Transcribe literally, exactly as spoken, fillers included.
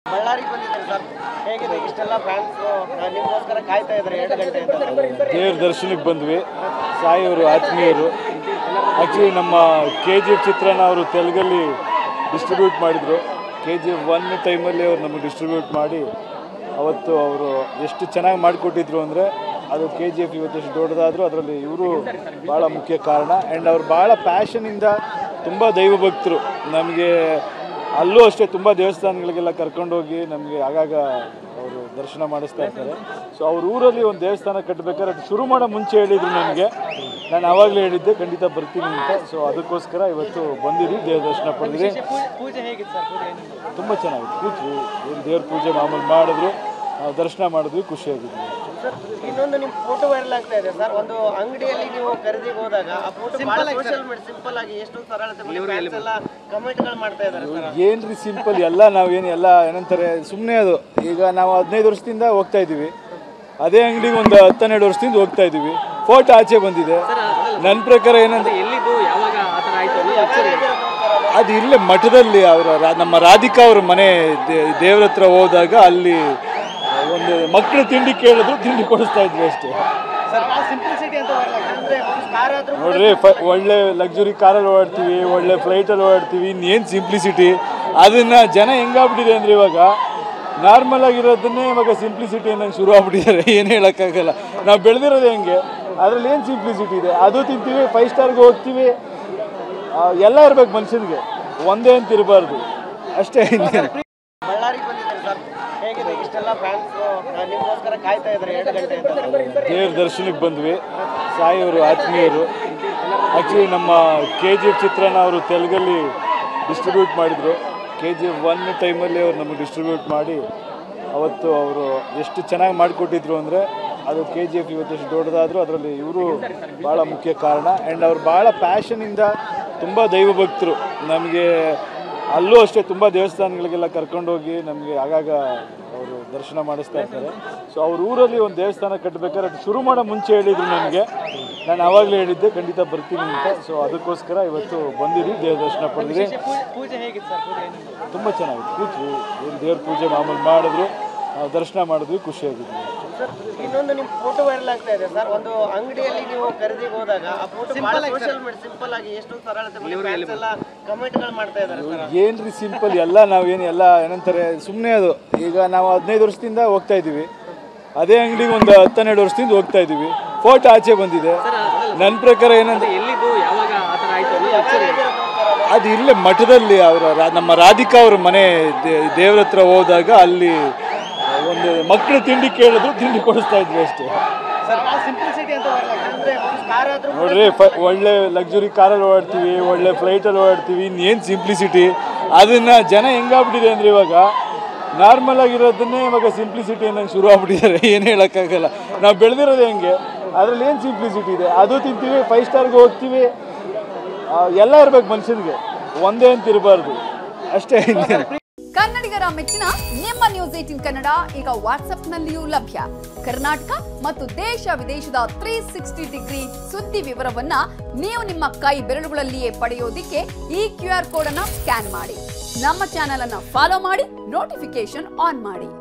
ಬಳ್ಳಾರಿಗೆ ಬಂದಿದ್ದಾರೆ ಸರ್, ಹೇಗಿದೆ ಇಷ್ಟೆಲ್ಲ ಫ್ಯಾನ್ಸ್ ನಿಮಗೋಸ್ಕರ ಕಾಯ್ತಾ ಇದ್ದಾರೆ ಎರಡು ಗಂಟೆ ಅಂತ? ದೇವ್ರ ದರ್ಶನಕ್ಕೆ ಬಂದ್ವಿ. ಸಾಯಿಯವರು ಆತ್ಮೀಯರು. ಆ್ಯಕ್ಚುಲಿ ನಮ್ಮ ಕೆ ಜಿ ಎಫ್ ಚಿತ್ರನ ಅವರು ತೆಲುಗಲ್ಲಿ ಡಿಸ್ಟ್ರಿಬ್ಯೂಟ್ ಮಾಡಿದರು. ಕೆ ಜಿ ಎಫ್ ಒನ್ ಟೈಮಲ್ಲಿ ಅವ್ರು ನಮಗೆ ಡಿಸ್ಟ್ರಿಬ್ಯೂಟ್ ಮಾಡಿ ಅವತ್ತು ಅವರು ಎಷ್ಟು ಚೆನ್ನಾಗಿ ಮಾಡಿಕೊಟ್ಟಿದ್ರು ಅಂದರೆ ಅದು ಕೆ ಜಿ ಎಫ್ ಇವತ್ತು ಎಷ್ಟು ದೊಡ್ಡದಾದರೂ ಅದರಲ್ಲಿ ಇವರು ಭಾಳ ಮುಖ್ಯ ಕಾರಣ. ಆ್ಯಂಡ್ ಅವ್ರು ಭಾಳ ಪ್ಯಾಷನಿಂದ ತುಂಬ ದೈವ ಭಕ್ತರು. ನಮಗೆ ಅಲ್ಲೂ ಅಷ್ಟೇ ತುಂಬ ದೇವಸ್ಥಾನಗಳಿಗೆಲ್ಲ ಕರ್ಕೊಂಡೋಗಿ ನಮಗೆ ಆಗಾಗ ಅವರು ದರ್ಶನ ಮಾಡಿಸ್ತಾ ಇರ್ತಾರೆ. ಸೊ ಅವ್ರ ಊರಲ್ಲಿ ಒಂದು ದೇವಸ್ಥಾನ ಕಟ್ಟಬೇಕಾದ್ರೆ ಅದು ಶುರು ಮಾಡೋ ಮುಂಚೆ ಹೇಳಿದರು ನನಗೆ. ನಾನು ಆವಾಗಲೇ ಹೇಳಿದ್ದೆ ಖಂಡಿತ ಬರ್ತೀನಿ ಅಂತ. ಸೊ ಅದಕ್ಕೋಸ್ಕರ ಇವತ್ತು ಬಂದಿದ್ದೀವಿ, ದೇವ್ರ ದರ್ಶನ ಪಡೆದಿರಿ. ಪೂಜೆ ಹೇಗಿತ್ತು ಸರ್? ಪೂಜೆ ತುಂಬ ಚೆನ್ನಾಗಿತ್ತು. ಕೂತ್ವಿ, ಏನು ದೇವ್ರ ಪೂಜೆ ಮಾಮೂಲು ಮಾಡಿದ್ರು, ನಾವು ದರ್ಶನ ಮಾಡಿದ್ವಿ, ಖುಷಿಯಾಗಿದ್ವಿ. ಸರ್, ಇನ್ನೊಂದು ನಿಮ್ಮ ಫೋಟೋ ವೈರಲ್ ಆಗ್ತಾ ಇದೆ ಸರ್. ಒಂದು ಅಂಗಡಿಯಲ್ಲಿ ನೀವು ಖರೀದಿಗೆ ಹೋದಾಗ ಆ ಫೋಟೋ ಸೋಷಿಯಲ್ ಮೀಡಿಯಾ ಸಿಂಪಲ್ ಆಗಿ ಎಷ್ಟೊಂದು ಸರಳತೆ ಎಲ್ಲ ಕಮೆಂಟ್ಗಳು ಮಾಡ್ತಾ ಇದ್ದಾರೆ ಸರ್. ಏನ್ರಿ ಸಿಂಪಲ್ ಎಲ್ಲ ನಾವೇನು ಎಲ್ಲ ಏನಂತಾರೆ ಸುಮ್ಮನೆ ಅದು. ಈಗ ನಾವು ಹದಿನೈದು ವರ್ಷದಿಂದ ಹೋಗ್ತಾ ಇದ್ದೀವಿ, ಅದೇ ಅಂಗಡಿಗೆ ಒಂದು ಹತ್ತೆರಡು ವರ್ಷದಿಂದ ಹೋಗ್ತಾ ಇದ್ದೀವಿ. ಫೋಟೋ ಆಚೆ ಬಂದಿದೆ. ನನ್ನ ಪ್ರಕಾರ ಏನಂದ್ರೆ ಅದು ಇಲ್ಲೇ ಮಠದಲ್ಲಿ ಅವರ ನಮ್ಮ ರಾಧಿಕಾ ಅವ್ರ ಮನೆ ದೇವ್ರ ಹತ್ರ ಹೋದಾಗ ಅಲ್ಲಿ ಒಂದು ಮಕ್ಕಳು ತಿಂಡಿ ಕೇಳಿದ್ರು, ತಿಂಡಿ ಕೊಡಿಸ್ತಾ ಇದ್ವಿ ಅಷ್ಟೇ. ನೋಡ್ರಿ, ಒಳ್ಳೆ ಲಕ್ಸುರಿ ಕಾರಲ್ಲಿ ಓಡಾಡ್ತೀವಿ, ಒಳ್ಳೆ ಫ್ಲೈಟಲ್ಲಿ ಓಡಾಡ್ತೀವಿ, ಇನ್ನೇನು ಸಿಂಪ್ಲಿಸಿಟಿ. ಅದನ್ನು ಜನ ಹೆಂಗಾಗ್ಬಿಟ್ಟಿದೆ ಅಂದರೆ ಇವಾಗ ನಾರ್ಮಲ್ ಆಗಿರೋದನ್ನೇ ಇವಾಗ ಸಿಂಪ್ಲಿಸಿಟಿ ಅನ್ನೋಂಗೆ ಶುರು ಆಗ್ಬಿಟ್ಟಿದ್ದಾರೆ. ಏನು ಹೇಳೋಕ್ಕಾಗಲ್ಲ. ನಾವು ಬೆಳೆದಿರೋದು ಹೆಂಗೆ, ಅದರಲ್ಲಿ ಏನು ಸಿಂಪ್ಲಿಸಿಟಿ ಇದೆ. ಅದು ತಿಂತೀವಿ, ಫೈವ್ ಸ್ಟಾರ್ಗೆ ಹೋಗ್ತೀವಿ, ಎಲ್ಲ ಇರ್ಬೇಕು ಮನುಷ್ಯನಿಗೆ, ಒಂದೇ ಅಂತ ಇರಬಾರ್ದು ಅಷ್ಟೇ. ಬಳ್ಳಾರಿಗೆ ಬಂದಿದ್ದಾರೆ ಸರ್, ಹೇಗಿದೆ ಇಷ್ಟೆಲ್ಲ ಫ್ಯಾನ್ಸ್ ನಿಮಗೋಸ್ಕರ ಕಾಯ್ತಾ ಇದ್ದಾರೆ ಎರಡು ಗಂಟೆ ಅಂತ? ದೇವ್ರ ದರ್ಶನಕ್ಕೆ ಬಂದ್ವಿ. ಸಾಯಿಯವರು ಆತ್ಮೀಯರು. ಆ್ಯಕ್ಚುಲಿ ನಮ್ಮ ಕೆ ಜಿ ಎಫ್ ಚಿತ್ರನ ಅವರು ತೆಲುಗಲ್ಲಿ ಡಿಸ್ಟ್ರಿಬ್ಯೂಟ್ ಮಾಡಿದರು. ಕೆ ಜಿ ಎಫ್ ಒನ್ ಟೈಮಲ್ಲಿ ಅವ್ರು ನಮಗೆ ಡಿಸ್ಟ್ರಿಬ್ಯೂಟ್ ಮಾಡಿ ಅವತ್ತು ಅವರು ಎಷ್ಟು ಚೆನ್ನಾಗಿ ಮಾಡಿಕೊಟ್ಟಿದ್ರು ಅಂದರೆ ಅದು ಕೆ ಜಿ ಎಫ್ ಇವತ್ತು ಎಷ್ಟು ದೊಡ್ಡದಾದರೂ ಅದರಲ್ಲಿ ಇವರು ಭಾಳ ಮುಖ್ಯ ಕಾರಣ. ಆ್ಯಂಡ್ ಅವ್ರು ಭಾಳ ಪ್ಯಾಷನಿಂದ ತುಂಬ ದೈವ ಭಕ್ತರು. ನಮಗೆ ಅಲ್ಲೂ ಅಷ್ಟೇ ತುಂಬ ದೇವಸ್ಥಾನಗಳಿಗೆಲ್ಲ ಕರ್ಕೊಂಡೋಗಿ ನಮಗೆ ಆಗಾಗ ಅವರು ದರ್ಶನ ಮಾಡಿಸ್ತಾ ಇರ್ತಾರೆ. ಸೊ ಅವ್ರ ಊರಲ್ಲಿ ಒಂದು ದೇವಸ್ಥಾನ ಕಟ್ಟಬೇಕಾದ್ರೆ ಅದು ಶುರು ಮಾಡೋ ಮುಂಚೆ ಹೇಳಿದರು ನನಗೆ. ನಾನು ಆವಾಗಲೇ ಹೇಳಿದ್ದೆ ಖಂಡಿತ ಬರ್ತೀನಿ ಅಂತ. ಸೊ ಅದಕ್ಕೋಸ್ಕರ ಇವತ್ತು ಬಂದಿದ್ದೀವಿ, ದೇವ್ರ ದರ್ಶನ ಪಡೆದಿರಿ. ಪೂಜೆ ಹೇಗಿತ್ತು ಸರ್? ಪೂಜೆ ತುಂಬ ಚೆನ್ನಾಗಿತ್ತು. ಕೂತ್ವಿ, ಏನು ದೇವ್ರ ಪೂಜೆ ಮಾಮೂಲು ಮಾಡಿದ್ರು, ನಾವು ದರ್ಶನ ಮಾಡಿದ್ವಿ, ಖುಷಿಯಾಗಿದ್ವಿ. ಸರ್, ಇನ್ನೊಂದು ನಿಮ್ಮ ಫೋಟೋ ವೈರಲ್ ಆಗ್ತಾ ಇದೆ ಸರ್. ಒಂದು ಅಂಗಡಿಯಲ್ಲಿ ನೀವು ಖರೀದಿಗೆ ಹೋದಾಗ ಆ ಫೋಟೋ ಸೋಷಿಯಲ್ ಮೀಡಿಯಾ ಸಿಂಪಲ್ ಆಗಿ ಎಷ್ಟೊಂದು ಸರಳತೆ ಎಲ್ಲ ಕಮೆಂಟ್ಗಳು ಮಾಡ್ತಾ ಇದ್ದಾರೆ ಸರ್. ಏನ್ರಿ ಸಿಂಪಲ್ ಎಲ್ಲ ನಾವೇನು ಎಲ್ಲ ಏನಂತಾರೆ ಸುಮ್ಮನೆ ಅದು. ಈಗ ನಾವು ಹದಿನೈದು ವರ್ಷದಿಂದ ಹೋಗ್ತಾ ಇದ್ದೀವಿ, ಅದೇ ಅಂಗಡಿಗೆ ಒಂದು ಹತ್ತೆರಡು ವರ್ಷದಿಂದ ಹೋಗ್ತಾ ಇದ್ದೀವಿ. ಫೋಟೋ ಆಚೆ ಬಂದಿದೆ. ನನ್ನ ಪ್ರಕಾರ ಏನಂದ್ರೆ ಅದು ಇಲ್ಲೇ ಮಠದಲ್ಲಿ ಅವರ ನಮ್ಮ ರಾಧಿಕಾ ಅವ್ರ ಮನೆ ದೇವ್ರ ಹತ್ರ ಹೋದಾಗ ಅಲ್ಲಿ ಒಂದು ಮಕ್ಕಳು ತಿಂಡಿ ಕೇಳಿದ್ರು, ತಿಂಡಿ ಕೊಡಿಸ್ತಾ ಇದ್ವಿ ಅಷ್ಟೇ. ನೋಡ್ರಿ, ಒಳ್ಳೆ ಲಕ್ಸುರಿ ಕಾರಲ್ಲಿ ಓಡಾಡ್ತೀವಿ, ಒಳ್ಳೆ ಫ್ಲೈಟಲ್ಲಿ ಓಡಾಡ್ತೀವಿ, ಇನ್ನೇನು ಸಿಂಪ್ಲಿಸಿಟಿ. ಅದನ್ನು ಜನ ಹೆಂಗಾಗ್ಬಿಟ್ಟಿದೆ ಅಂದರೆ ಇವಾಗ ನಾರ್ಮಲ್ ಆಗಿರೋದನ್ನೇ ಇವಾಗ ಸಿಂಪ್ಲಿಸಿಟಿ ಅನ್ನೋಂಗೆ ಶುರು ಆಗ್ಬಿಟ್ಟಿದ್ದಾರೆ. ಏನು ಹೇಳೋಕ್ಕಾಗಲ್ಲ. ನಾವು ಬೆಳೆದಿರೋದು ಹೆಂಗೆ, ಅದರಲ್ಲಿ ಏನು ಸಿಂಪ್ಲಿಸಿಟಿ ಇದೆ. ಅದು ತಿಂತೀವಿ, ಫೈವ್ ಸ್ಟಾರ್ಗೆ ಹೋಗ್ತೀವಿ, ಎಲ್ಲ ಇರ್ಬೇಕು ಮನುಷ್ಯನಿಗೆ, ಒಂದೇ ಅಂತ ಇರಬಾರ್ದು ಅಷ್ಟೇ. ಕನ್ನಡಿಗರ ಮೆಚ್ಚಿನ ನಿಮ್ಮ ನ್ಯೂಸ್ ಏಟೀನ್ ಕನ್ನಡ ಈಗ ವಾಟ್ಸ್ಆಪ್ನಲ್ಲಿಯೂ ಲಭ್ಯ. ಕರ್ನಾಟಕ ಮತ್ತು ದೇಶ ವಿದೇಶದ ತ್ರೀ ಸಿಕ್ಸ್ಟಿ ಡಿಗ್ರಿ ಸುದ್ದಿ ವಿವರವನ್ನ ನೀವು ನಿಮ್ಮ ಕೈ ಬೆರಳುಗಳಲ್ಲಿಯೇ ಪಡೆಯೋದಿಕ್ಕೆ ಈ ಕ್ಯೂ ಆರ್ ಕೋಡ್ ಅನ್ನ ಸ್ಕ್ಯಾನ್ ಮಾಡಿ. ನಮ್ಮ ಚಾನೆಲ್ ಅನ್ನ ಫಾಲೋ ಮಾಡಿ, ನೋಟಿಫಿಕೇಶನ್ ಆನ್ ಮಾಡಿ.